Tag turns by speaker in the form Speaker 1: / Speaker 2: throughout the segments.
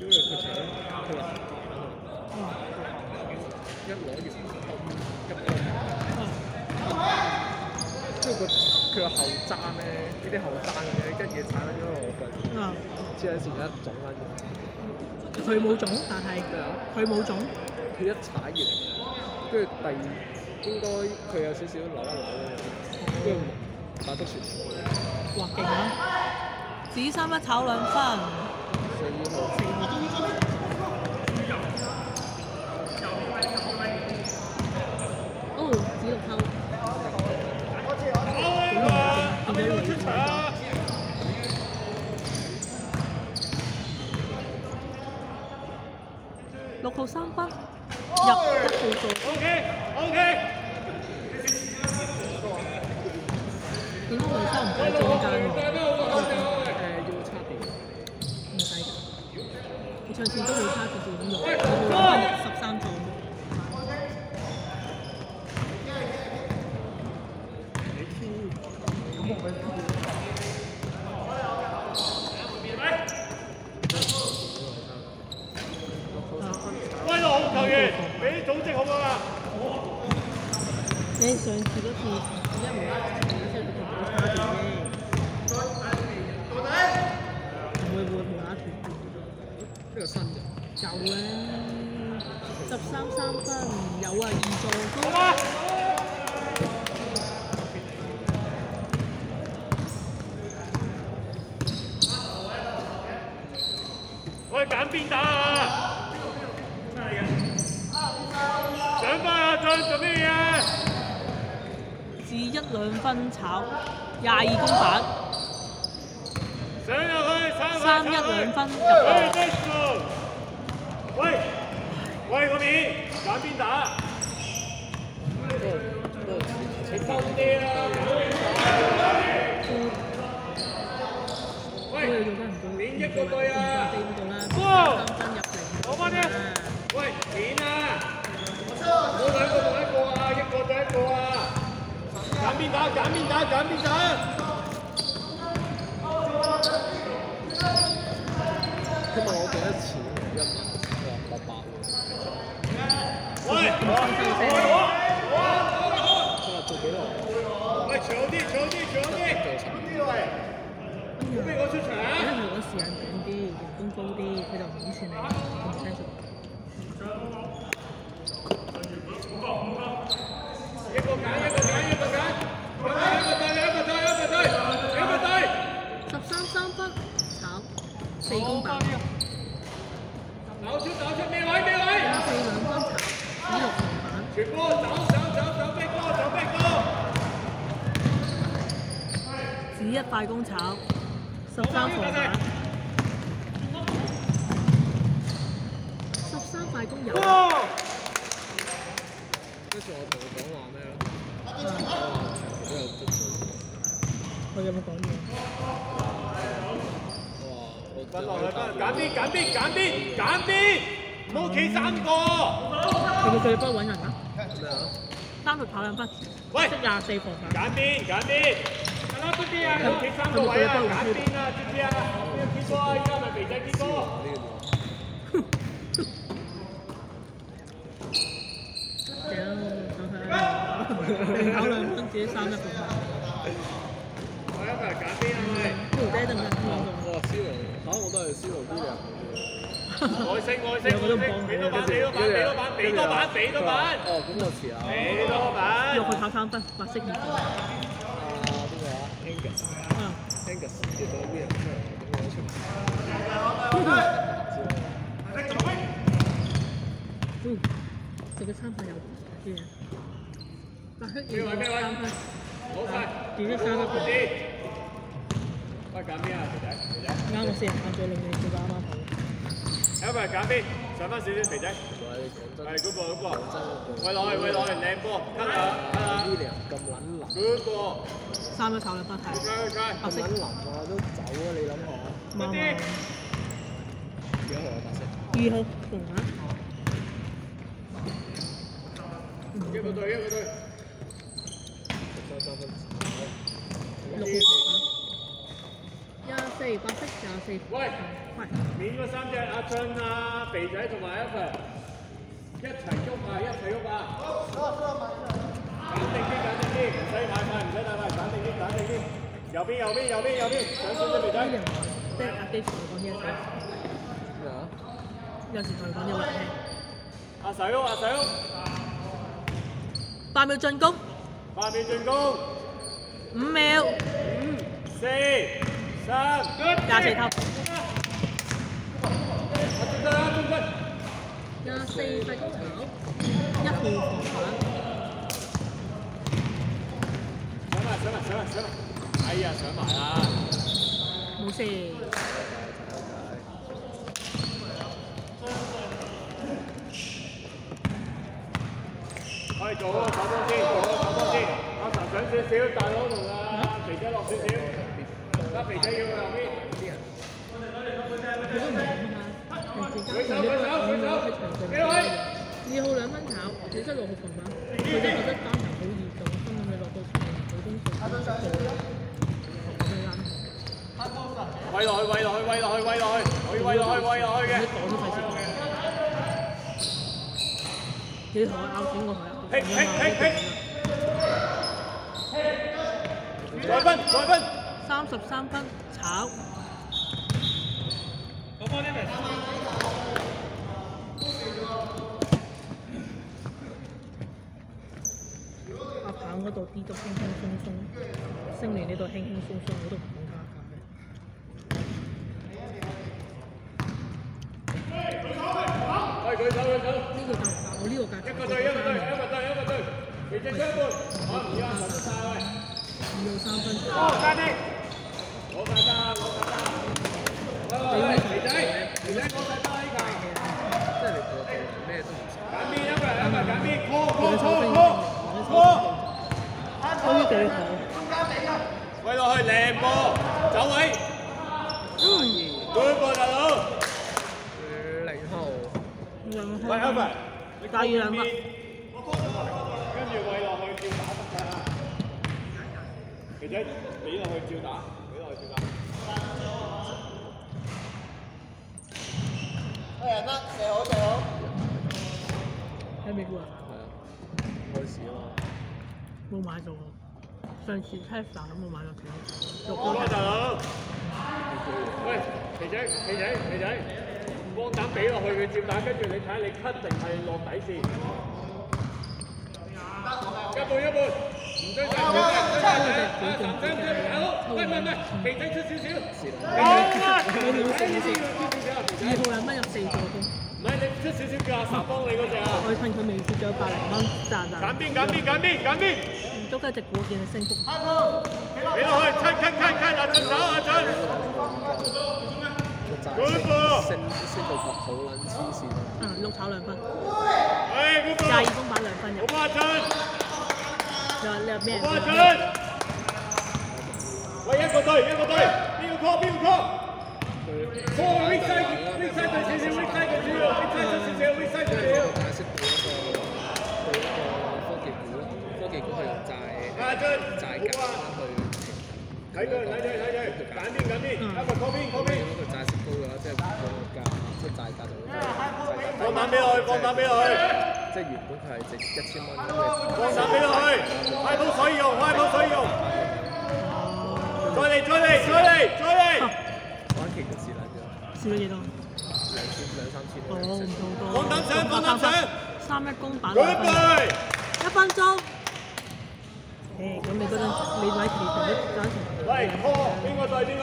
Speaker 1: 屌你佢請佢話一攞完一個，跟住佢個後踭咧，呢啲後踭嘅跟住踩撚咗我腳，之後前一腫撚咗。
Speaker 2: 佢冇腫，但係佢冇腫。
Speaker 1: 佢一踩完，跟住應該佢有少少扭一扭咧，跟住打足船。
Speaker 2: 哇勁啊！紫衫一炒2分。
Speaker 1: 4號。
Speaker 2: 哦，紫6扣。
Speaker 3: 係咪要出場啊
Speaker 2: ？6號3分，入1號做。
Speaker 3: OK。
Speaker 2: 點解維修唔喺中間喎？
Speaker 1: 要插電。
Speaker 2: 唔使㗎，我上次都冇差住點用，我冇分13組。
Speaker 3: 威龍球員，俾組織好啊！
Speaker 2: 你上次嗰次一無啦啦即係佢同我差住啫，唔會無啦啦斷。
Speaker 1: 呢個新嘅。
Speaker 2: 有咧，13 3分，有啊2助攻。
Speaker 3: 好啊！喂，揀邊打啊？上翻啊！做咩嘢？
Speaker 2: 至1 2分炒22公板。
Speaker 3: 上入去
Speaker 2: 3 1 2分入波。喂，嗰邊
Speaker 3: 揀邊打？你收啲啦！喂，連一個隊啊！
Speaker 2: 哇！3分入嚟。
Speaker 3: 攞翻啲！喂，連啊！唔好兩個同一個啊，一個對一個啊！揀邊打？
Speaker 1: 佢問我幾多錢？1萬，我話800喎。
Speaker 3: 喂！
Speaker 1: 佢話做幾耐？
Speaker 3: 喂，長啲！唔好俾我出場啊！
Speaker 2: 因為佢嗰時間短啲，人工高啲，佢就唔點算你，唔使做。
Speaker 3: 一個揀，一個隊
Speaker 2: 13 3分，炒4公板。
Speaker 3: 打出咩位？
Speaker 2: 4 2分炒，6紅板。
Speaker 3: 全部走逼哥！
Speaker 2: 紫1快攻炒，13紅板。13快攻有。
Speaker 1: 跟住我同佢講話咩咯？都有足數。
Speaker 2: 佢有冇講嘢？
Speaker 1: 我
Speaker 3: 分落去，揀邊，唔好企3個。
Speaker 2: 有冇佢幫揾人啊？
Speaker 1: 咩啊
Speaker 2: 3度跑2分，
Speaker 3: 喂
Speaker 2: 即24防反。
Speaker 3: 揀邊？大家知唔知啊？唔好企3個位啊！揀邊啊？知唔知啊？邊個啊？依家咪肥仔邊個？
Speaker 2: 考2分自己3 1防反。
Speaker 3: 我一個人揀邊啊？喂！
Speaker 2: 條爹得唔得？
Speaker 1: 我話燒龍，我都係燒龍啲人。
Speaker 3: 外星，俾多板！
Speaker 1: 哦，咁就遲啦。
Speaker 3: 俾多板！
Speaker 2: 落去跑3分，白色2分。
Speaker 1: 邊個啊 ？Angus 叫到邊人出嚟？咁我出嚟。
Speaker 2: 食咗3分有啲嘢。白色2分3分。
Speaker 3: 好快！
Speaker 2: 點咗3分盤。
Speaker 3: 喂，揀邊啊，肥仔？
Speaker 2: 啱我4人晏咗2名，做得啱啱好。
Speaker 3: 有冇人揀邊？上翻少少肥仔。係嗰個。喂落去，靚波，得啦。
Speaker 1: William 咁撚腍。
Speaker 3: 嗰個。
Speaker 2: 3 1炒2分係。白色。
Speaker 1: 咁撚腍啊，都走啊！你諗下。
Speaker 2: 啱啱。
Speaker 1: 幾號啊？白色。
Speaker 2: 2號紅牌。
Speaker 3: 一個隊。
Speaker 1: 13分。
Speaker 2: 6號紅牌。 24白色24。
Speaker 3: 喂，面嗰3隻阿俊啊、肥仔同埋一齊喐啊，一齊喐啊！揀定啲，唔使太快，揀定啲。右邊，上先肥仔。
Speaker 2: 即係阿基同佢講嘢嘅。
Speaker 1: 咩啊？
Speaker 2: 有時同佢講嘢話聽。
Speaker 3: 阿手。
Speaker 2: 8秒進攻。5秒。
Speaker 3: 5、4、3、
Speaker 2: 24頭。
Speaker 3: 阿
Speaker 2: 24分炒，1號防反。
Speaker 3: 上埋，哎呀，上埋啦！
Speaker 2: 冇事。
Speaker 3: 可以做啊，手波先。阿神上少少，大佬同阿肥仔落少少。阿肥仔要去後邊。
Speaker 2: 佢都唔講嘛，人自家上呢個5喺場上2號2分炒，你得6號防反，佢就覺得單頭好易做，根本你落到場普通上咁樣啱。
Speaker 3: 喂落去，可以喂落去嘅。
Speaker 2: 你講都費事講。你同我拗錢過佢啊！
Speaker 3: 再分。
Speaker 2: 33分炒。阿棒嗰度啲都輕輕鬆鬆，星聯呢度輕輕鬆鬆，我都唔講加價嘅。
Speaker 3: 舉手。
Speaker 2: 呢個價我呢個價。
Speaker 3: 一個隊。肥仔雙半。好，而家十晒喂。
Speaker 2: 2號3分。
Speaker 3: 加啲。攞晒單。肥仔攞晒單呢屆。
Speaker 1: 即係你個咩都唔識。
Speaker 3: 揀邊一個揀邊 call。
Speaker 2: 終於幾好。
Speaker 3: 喂落去靚波，走位。good 波大佬。
Speaker 1: 0號。
Speaker 3: 喂 Alfred，
Speaker 2: 大於2分。
Speaker 3: 跟住喂落去照打得㗎啦。肥仔俾落去照打。人啦，射好。
Speaker 2: 喺美國啊？
Speaker 1: 係啊，開始啊嘛。
Speaker 2: 冇買到喎，上次 Tesla 都冇買到票。
Speaker 3: 好啊，大佬。喂，肥仔，光膽俾落去佢照打，跟住你睇下你 cut 定係落底線。一半，唔追晒，好，肥仔出少少。
Speaker 2: 2號2蚊入4個鐘。
Speaker 3: 唔係你出少少叫阿神幫你嗰隻啊！
Speaker 2: 我趁佢未蝕咗100零蚊賺。
Speaker 3: 揀邊！
Speaker 2: 唔足雞隻股見你升幅。
Speaker 3: 俾落去，阿俊手，阿俊。
Speaker 1: 升到好撚黐線。
Speaker 2: 6炒2分。
Speaker 3: 喂，
Speaker 2: 22公板2分入。
Speaker 3: 好阿俊。
Speaker 2: 你話咩？
Speaker 3: 阿俊。喂，一個隊，邊個 call？ call weak side 對少少 weak side 對少少 weak side 對少少。
Speaker 1: 解釋對一個科技股係用債價去。
Speaker 3: 睇佢，揀邊，一個 call 邊。
Speaker 1: 如果佢債息高嘅話，即係個價，即係債價就會
Speaker 3: 放膽俾落去。
Speaker 1: 即係原本佢係值1000蚊，
Speaker 3: 放膽俾落去，快冇水用。再嚟。
Speaker 1: 玩期就蝕爛咗。
Speaker 2: 蝕咗幾多
Speaker 1: 2、3千。
Speaker 2: 唔好多。
Speaker 3: 放膽上。
Speaker 2: 31公板2
Speaker 3: 舉
Speaker 2: 分。
Speaker 3: 杯。
Speaker 2: 1分鐘。咁你嗰陣你買期權都賺錢。
Speaker 3: 喂 ，call 邊個隊？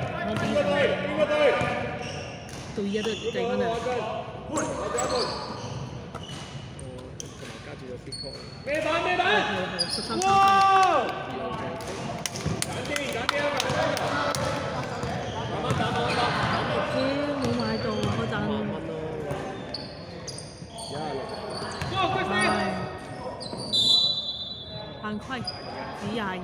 Speaker 2: 到而家都計緊啊！
Speaker 1: 加住個 Bitcoin。
Speaker 3: 咩版？
Speaker 2: 13
Speaker 3: 哇！揀邊慢慢打。
Speaker 2: 冇買到嗰陣。犯規，只22。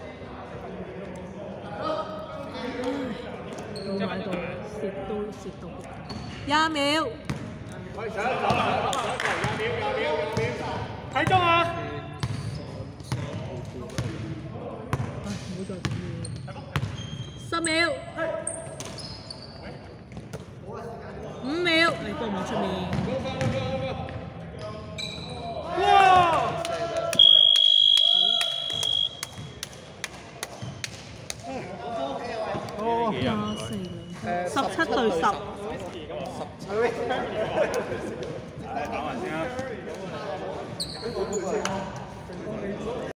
Speaker 2: 冇買到，蝕到20秒。
Speaker 3: 喂，上20秒。睇中啊！
Speaker 2: 唔好再點 10秒。5秒，嚟波網出面。
Speaker 3: 哇！
Speaker 2: 17對10。
Speaker 3: 打埋先啊！